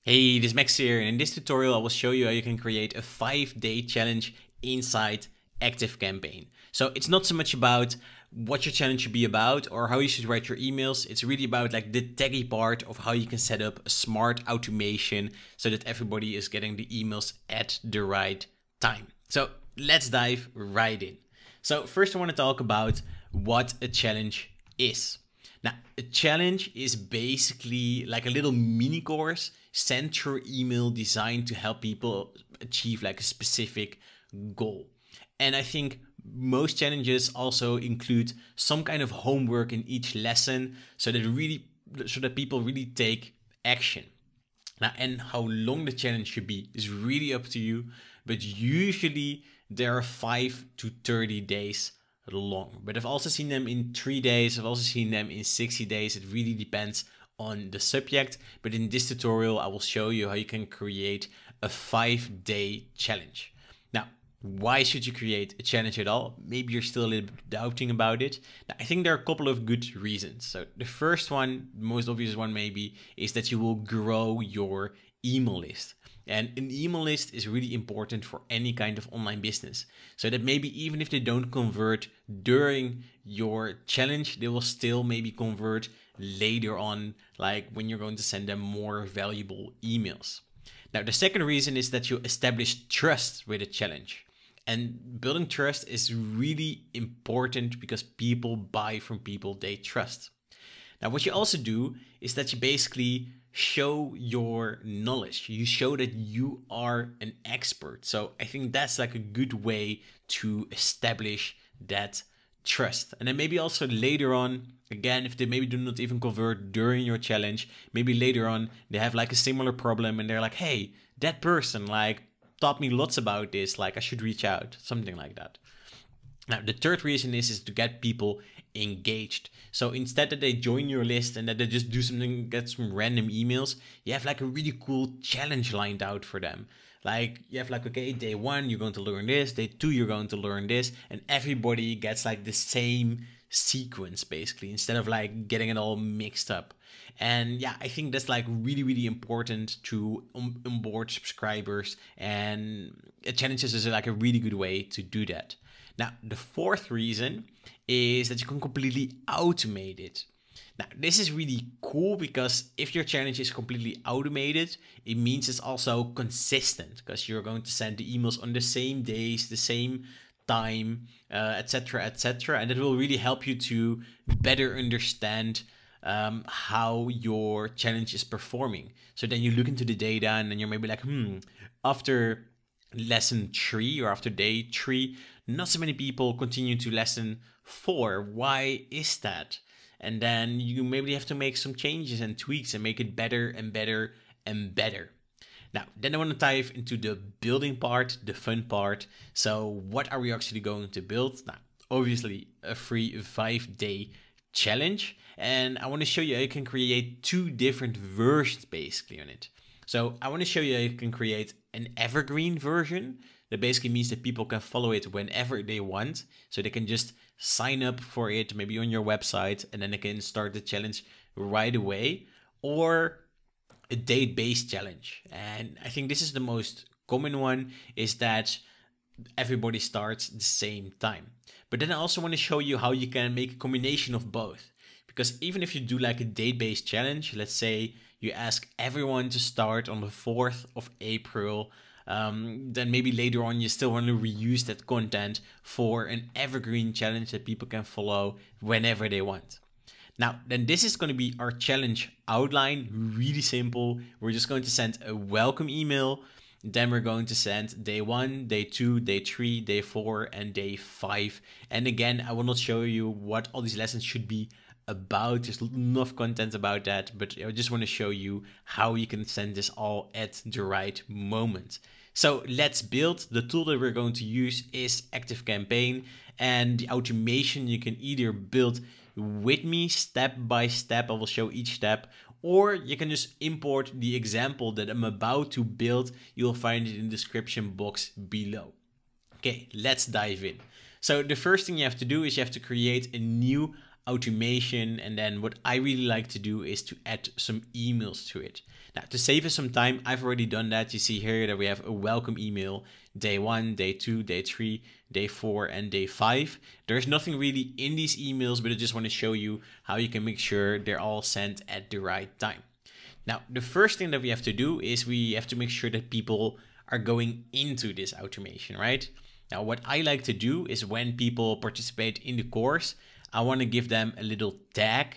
Hey, this is Max here, and in this tutorial I will show you how you can create a 5-day challenge inside ActiveCampaign. So it's not so much about what your challenge should be about or how you should write your emails. It's really about like the techie part of how you can set up a smart automation so that everybody is getting the emails at the right time. So let's dive right in. So first I want to talk about what a challenge is. Now, a challenge is basically like a little mini course sent through email designed to help people achieve like a specific goal. And I think most challenges also include some kind of homework in each lesson so that people really take action. Now, and how long the challenge should be is really up to you, but usually there are 5 to 30 days long. But I've also seen them in 3 days. I've also seen them in 60 days. It really depends on the subject. But in this tutorial, I will show you how you can create a 5-day challenge. Now, why should you create a challenge at all? Maybe you're still a little bit doubting about it. Now, I think there are a couple of good reasons. So the first one, the most obvious one maybe, is that you will grow your email list. And an email list is really important for any kind of online business. So that maybe even if they don't convert during your challenge, they will still maybe convert later on, like when you're going to send them more valuable emails. Now, the second reason is that you establish trust with a challenge. And building trust is really important because people buy from people they trust. Now, what you also do is that you basically show your knowledge. You show that you are an expert. So I think that's like a good way to establish that trust. And then maybe also later on, again, if they maybe do not even convert during your challenge, maybe later on they have like a similar problem and they're like, hey, that person like taught me lots about this, like I should reach out, something like that. Now, the third reason is to get people engaged. So instead that they join your list and that they just do something, get some random emails, you have like a really cool challenge lined out for them. Like you have like, okay, day 1, you're going to learn this, day 2, you're going to learn this, and everybody gets like the same sequence basically, instead of like getting it all mixed up. And yeah, I think that's like really, really important to onboard subscribers, and challenges is like a really good way to do that. Now, the fourth reason is that you can completely automate it. Now, this is really cool because if your challenge is completely automated, it means it's also consistent because you're going to send the emails on the same days, the same time, etc., etc. And it will really help you to better understand how your challenge is performing. So then you look into the data and then you're maybe like, after lesson 3 or after day 3, not so many people continue to lesson 4. Why is that? And then you maybe have to make some changes and tweaks and make it better and better and better. Now, then I want to dive into the building part, the fun part. So what are we actually going to build? Now, obviously a free 5-day challenge. And I want to show you how you can create 2 different versions basically on it. So I want to show you how you can create an evergreen version. That basically means that people can follow it whenever they want. So they can just sign up for it, maybe on your website, and then they can start the challenge right away. Or a date-based challenge. And I think this is the most common one, is that everybody starts the same time. But then I also want to show you how you can make a combination of both. Because even if you do like a date-based challenge, let's say you ask everyone to start on the 4th of April, then maybe later on you still want to reuse that content for an evergreen challenge that people can follow whenever they want. Now, then this is going to be our challenge outline, really simple. We're just going to send a welcome email. Then we're going to send day 1, day 2, day 3, day 4, and day 5. And again, I will not show you what all these lessons should be about. There's enough content about that, but I just want to show you how you can send this all at the right moment. So let's build. The tool that we're going to use is ActiveCampaign, and the automation you can either build with me step by step. I will show each step, or you can just import the example that I'm about to build. You'll find it in the description box below. Okay, let's dive in. So the first thing you have to do is you have to create a new automation. And then what I really like to do is to add some emails to it. Now, to save us some time, I've already done that. You see here that we have a welcome email, day 1, day 2, day 3, day 4, and day 5. There's nothing really in these emails, but I just want to show you how you can make sure they're all sent at the right time. Now, the first thing that we have to do is we have to make sure that people are going into this automation, right? Now, what I like to do is when people participate in the course, I want to give them a little tag.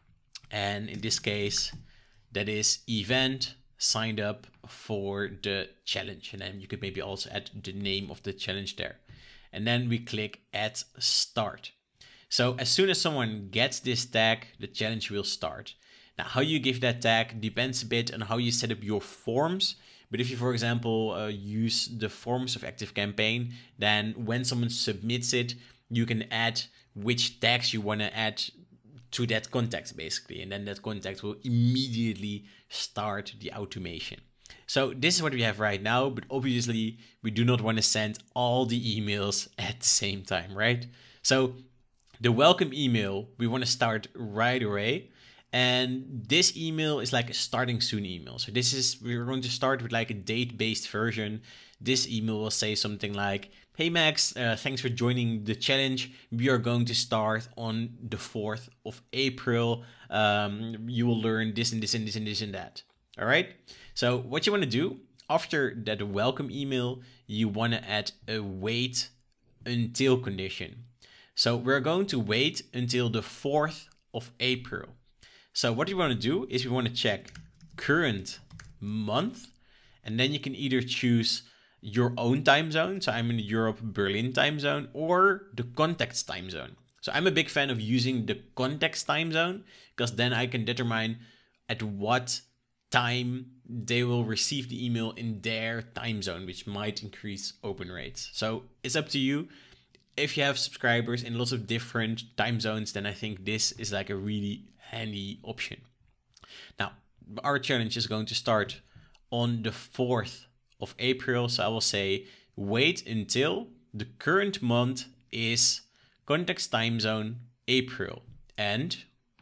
And in this case, that is event signed up for the challenge. And then you could maybe also add the name of the challenge there. And then we click add start. So as soon as someone gets this tag, the challenge will start. Now, how you give that tag depends a bit on how you set up your forms. But if you, for example, use the forms of ActiveCampaign, then when someone submits it, you can add which tags you want to add to that contact, basically. And then that contact will immediately start the automation. So this is what we have right now, but obviously we do not want to send all the emails at the same time, right? So the welcome email, we want to start right away. And this email is like a starting soon email. So we're going to start with like a date-based version. This email will say something like, hey Max, thanks for joining the challenge. We are going to start on the 4th of April. You will learn this and this and this and this and that. All right. So what you want to do after that welcome email, you want to add a wait until condition. So we're going to wait until the 4th of April. So what we want to do is we want to check current month, and then you can either choose your own time zone. So I'm in the Europe Berlin time zone, or the contact's time zone. So I'm a big fan of using the contact's time zone because then I can determine at what time they will receive the email in their time zone, which might increase open rates. So it's up to you. If you have subscribers in lots of different time zones, then I think this is like a really handy option. Now, our challenge is going to start on the 4th of April. So I will say, wait until the current month is context time zone April, and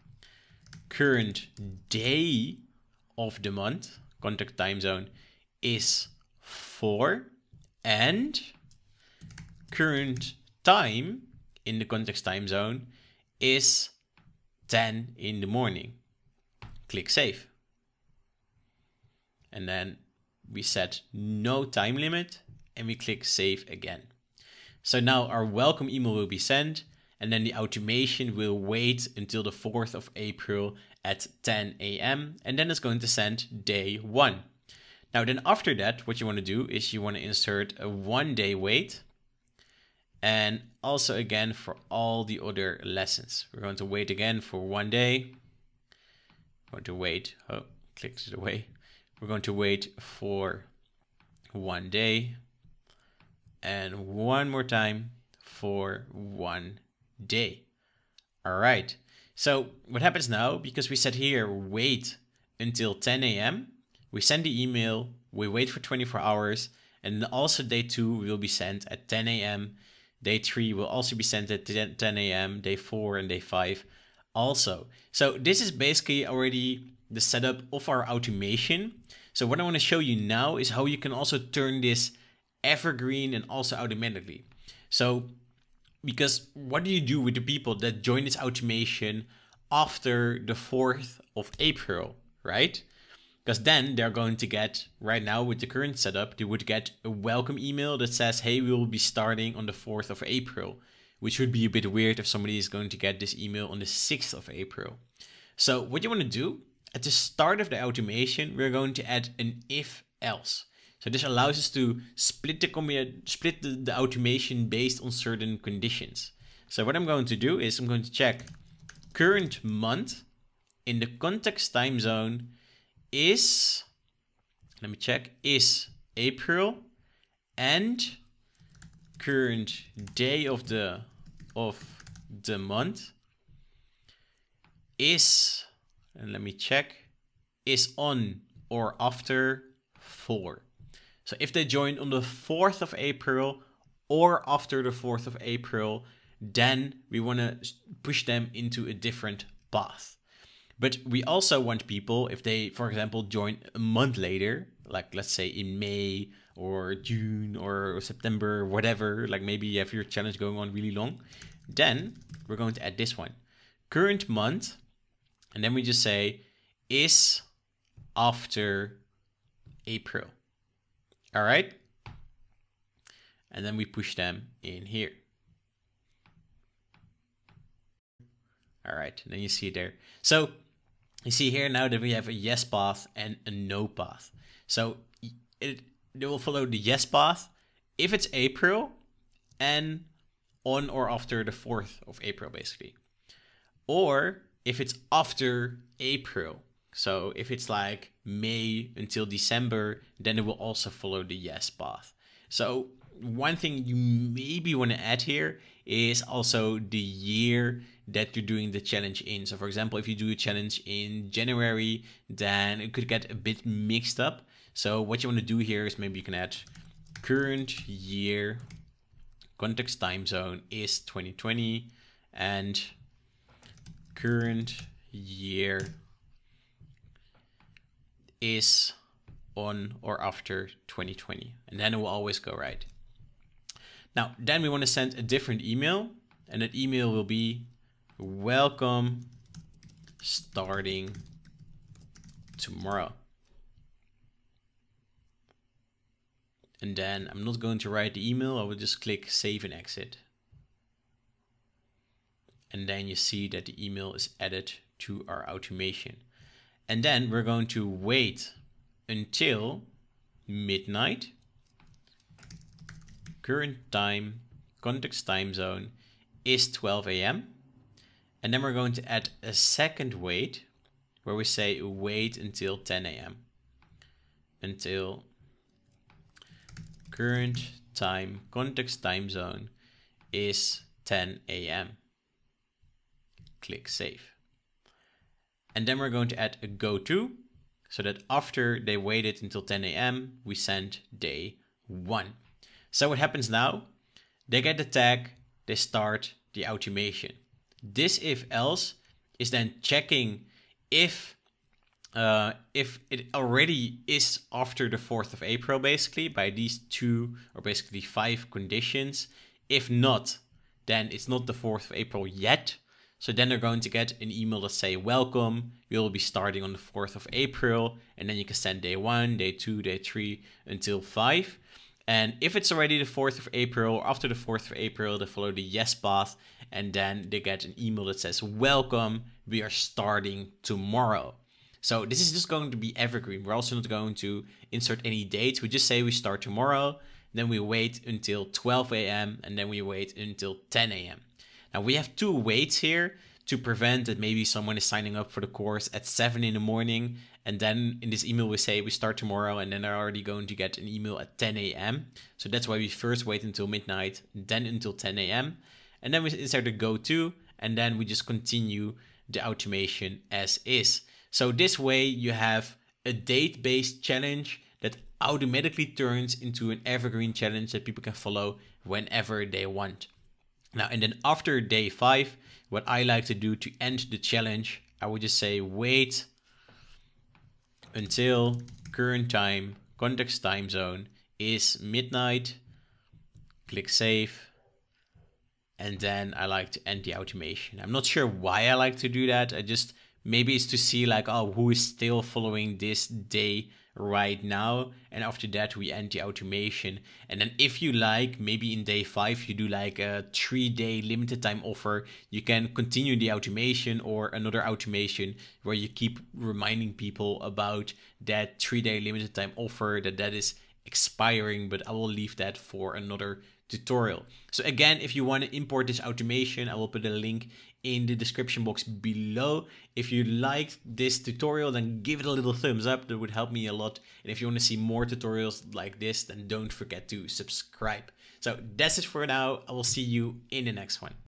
current day of the month, context time zone, is 4, and current time in the context time zone is 10 in the morning. Click save. And then we set no time limit and we click save again. So now our welcome email will be sent, and then the automation will wait until the 4th of April at 10 a.m. and then it's going to send day 1. Now then after that, what you want to do is you want to insert a 1-day wait. And also again for all the other lessons. We're going to wait again for 1 day. We're going to wait, clicks it away. We're going to wait for 1 day. And one more time for 1 day. All right. So what happens now, because we said here, wait until 10 a.m. We send the email, we wait for 24 hours, and also day 2 will be sent at 10 a.m. Day 3 will also be sent at 10 a.m. Day 4 and day 5 also. So this is basically already the setup of our automation. So what I want to show you now is how you can also turn this evergreen and also automatically. So because what do you do with the people that join this automation after the 4th of April, right? Because then they're going to get, right now with the current setup, they would get a welcome email that says, hey, we will be starting on the 4th of April, which would be a bit weird if somebody is going to get this email on the 6th of April. So what you want to do, at the start of the automation, we're going to add an if else. So this allows us to split the automation based on certain conditions. So what I'm going to do is I'm going to check current month in the context time zone is, let me check, is April, and current day of the month is, and let me check, is on or after 4. So if they join on the 4th of April or after the 4th of April, then we want to push them into a different path. But we also want people, if they, for example, join a month later, like let's say in May or June or September, whatever, like maybe you have your challenge going on really long, then we're going to add this one, current month, and then we just say is after April. All right. And then we push them in here. All right, and then you see it there. So you see here now that we have a yes path and a no path. So they will follow the yes path if it's April and on or after the 4th of April, basically. Or if it's after April. So if it's like May until December, then it will also follow the yes path. So one thing you maybe want to add here is also the year that you're doing the challenge in. So for example, if you do a challenge in January, then it could get a bit mixed up. So what you want to do here is maybe you can add current year, context time zone is 2020, and current year is on or after 2020, and then it will always go right. Now, then we want to send a different email, and that email will be welcome starting tomorrow. And then I'm not going to write the email, I will just click save and exit. And then you see that the email is added to our automation. And then we're going to wait until midnight. Current time, context time zone is 12 a.m. And then we're going to add a second wait where we say wait until 10 a.m. Until current time, context time zone is 10 a.m. Click save. And then we're going to add a go to so that after they waited until 10 a.m. we send day 1. So what happens now? They get the tag, they start the automation. This if else is then checking if it already is after the 4th of April, basically by these 2 or basically 5 conditions. If not, then it's not the 4th of April yet. So then they're going to get an email that say, welcome, you'll be starting on the 4th of April. And then you can send day 1, day 2, day 3 until 5. And if it's already the 4th of April or after the 4th of April, they follow the yes path. And then they get an email that says, welcome, we are starting tomorrow. So this is just going to be evergreen. We're also not going to insert any dates. We just say we start tomorrow. Then we wait until 12 a.m. and then we wait until 10 a.m. Now we have 2 waits here to prevent that maybe someone is signing up for the course at 7 in the morning. And then in this email we say we start tomorrow and then they're already going to get an email at 10 a.m. So that's why we first wait until midnight, then until 10 a.m. And then we insert a go to and then we just continue the automation as is. So this way you have a date-based challenge that automatically turns into an evergreen challenge that people can follow whenever they want. Now, and then after day 5, what I like to do to end the challenge, I would just say wait until current time, context time zone is midnight, click save, and then I like to end the automation. I'm not sure why I like to do that. Maybe it's to see like, oh, who is still following this day right now. And after that, we end the automation. And then if you like, maybe in day 5, you do like a 3-day limited time offer. You can continue the automation or another automation where you keep reminding people about that 3-day limited time offer that is expiring, but I will leave that for another tutorial. So again, if you want to import this automation, I will put a link in the description box below. If you liked this tutorial, then give it a little thumbs up. That would help me a lot. And if you want to see more tutorials like this, then don't forget to subscribe. So that's it for now. I will see you in the next one.